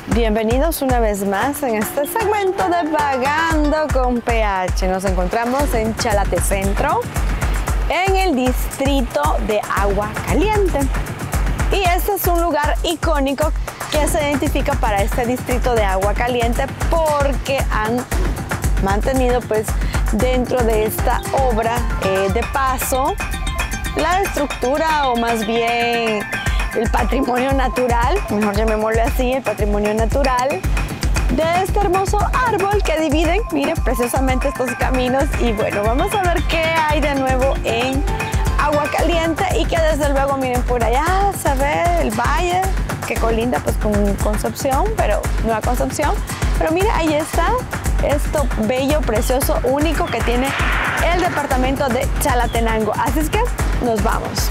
Bienvenidos una vez más en este segmento de Vagando con PH. Nos encontramos en Chalate Centro, en el distrito de Agua Caliente. Y este es un lugar icónico que se identifica para este distrito de Agua Caliente porque han mantenido pues dentro de esta obra de paso la estructura, o más bien el patrimonio natural, mejor llamémoslo así, el patrimonio natural de este hermoso árbol que dividen, miren, preciosamente estos caminos. Y bueno, vamos a ver qué hay de nuevo en Agua Caliente, y que desde luego, miren, por allá se ve el valle que colinda pues con Concepción, pero Nueva Concepción. Pero mira, ahí está esto bello, precioso, único que tiene el departamento de Chalatenango. Así es que nos vamos.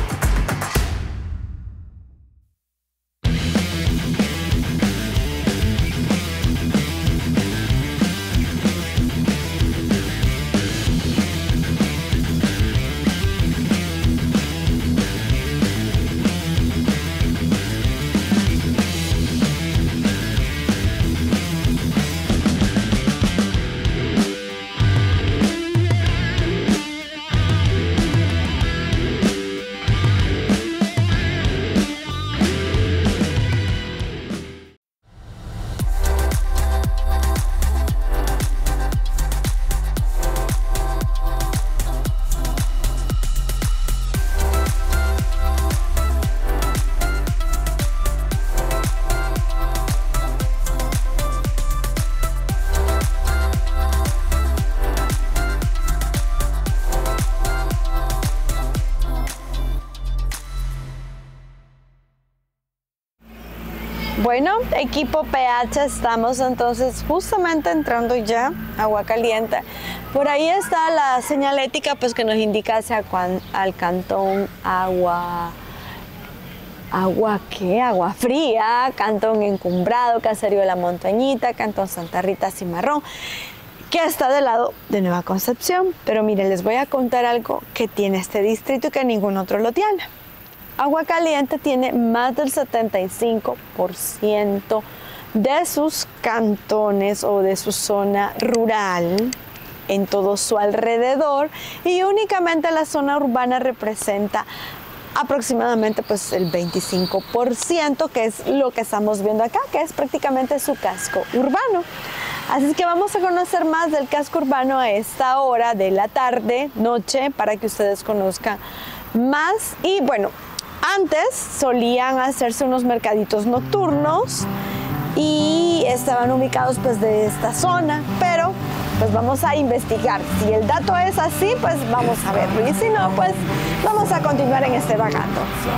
Bueno, equipo PH, estamos entonces justamente entrando ya a Agua Caliente. Por ahí está la señalética pues que nos indica hacia al cantón Agua Fría, cantón Encumbrado, Caserío de la Montañita, cantón Santa Rita Cimarrón, que está del lado de Nueva Concepción. Pero miren, les voy a contar algo que tiene este distrito y que ningún otro lo tiene. Agua Caliente tiene más del 75% de sus cantones o de su zona rural en todo su alrededor, y únicamente la zona urbana representa aproximadamente pues el 25%, que es lo que estamos viendo acá, que es prácticamente su casco urbano. Así que vamos a conocer más del casco urbano a esta hora de la tarde, noche, para que ustedes conozcan más. Y bueno, antes solían hacerse unos mercaditos nocturnos y estaban ubicados pues de esta zona, pero pues vamos a investigar. Si el dato es así, pues vamos a verlo, y si no, pues vamos a continuar en este vagando.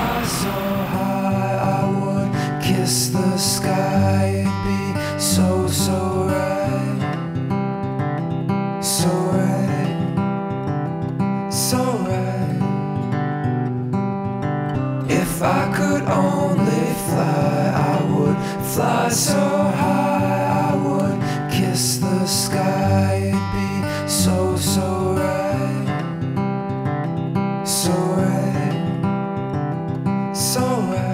If I could only fly, I would fly so high, I would kiss the sky, it'd be so, so right, so right, so right.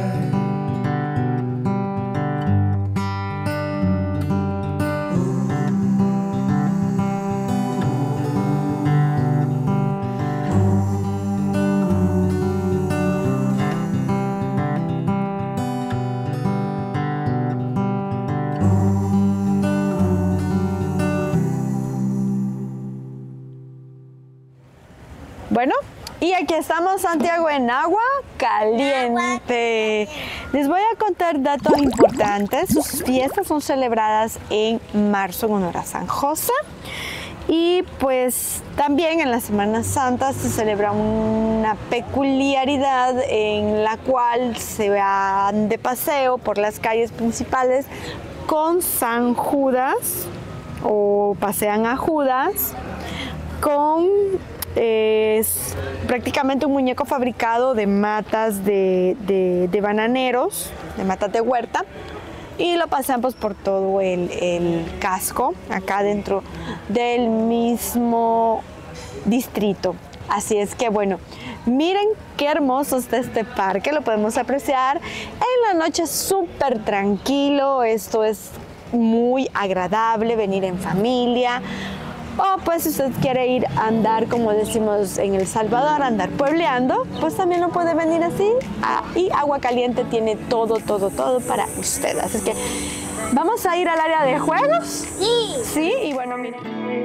Bueno, y aquí estamos, Santiago, en Agua Caliente. Les voy a contar datos importantes. Sus fiestas son celebradas en marzo en honor a San José. Y pues también en la Semana Santa se celebra una peculiaridad en la cual se van de paseo por las calles principales con San Judas, o pasean a Judas, con prácticamente un muñeco fabricado de matas de bananeros, de matas de huerta, y lo pasan pues por todo el casco, acá dentro del mismo distrito. Así es que bueno, Miren qué hermoso está este parque, lo podemos apreciar en la noche, súper tranquilo. Esto es muy agradable, venir en familia. O pues si usted quiere ir a andar, como decimos en El Salvador, andar puebleando, pues también lo puede venir así. Y Agua Caliente tiene todo para usted. Así que vamos a ir al área de juegos. Sí. Sí, y bueno, miren.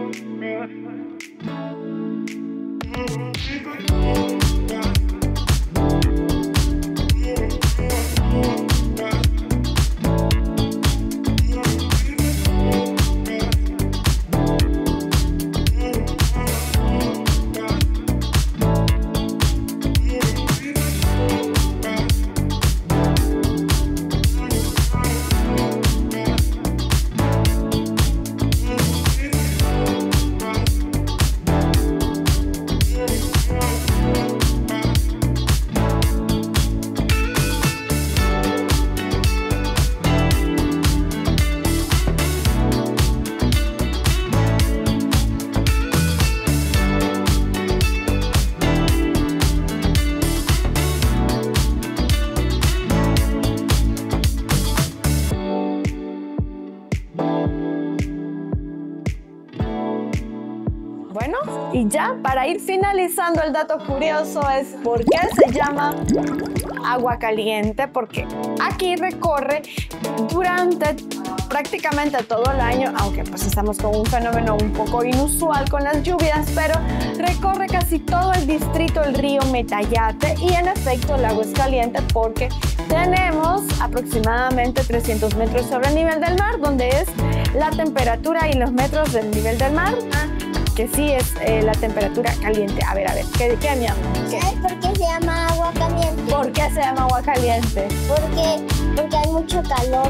Bueno, y ya para ir finalizando, el dato curioso es por qué se llama Agua Caliente, porque aquí recorre durante prácticamente todo el año, aunque pues estamos con un fenómeno un poco inusual con las lluvias, pero recorre casi todo el distrito, el río Metayate, y en efecto el agua es caliente porque tenemos aproximadamente 300 metros sobre el nivel del mar, donde es la temperatura y los metros del nivel del mar, que sí es la temperatura caliente. A ver, ¿qué mi amor? ¿Sabes por qué se llama agua caliente? ¿Por qué se llama agua caliente? Porque hay mucho calor.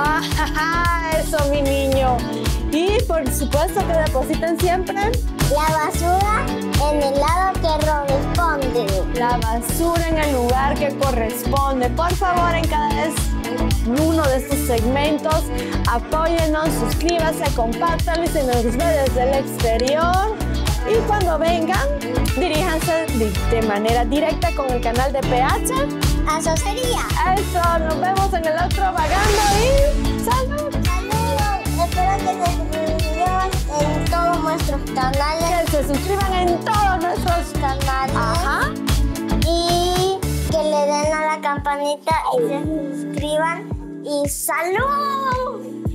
¡Ah, eso, mi niño! Y por supuesto que depositen siempre La basura en el lado que corresponde. la basura en el lugar que corresponde. Por favor, en cada vez uno de estos segmentos, apóyennos, suscríbanse, compártanlo en las redes del exterior. Y cuando vengan, diríjanse de manera directa con el canal de PH. Azocería. Eso, nos vemos en el otro Vagando y ¡salud! Saludos. Espero que se suscriban en todos nuestros canales. Que se suscriban en todos nuestros Canales. Ajá. Y que le den a la campanita y se suscriban. Y ¡salud!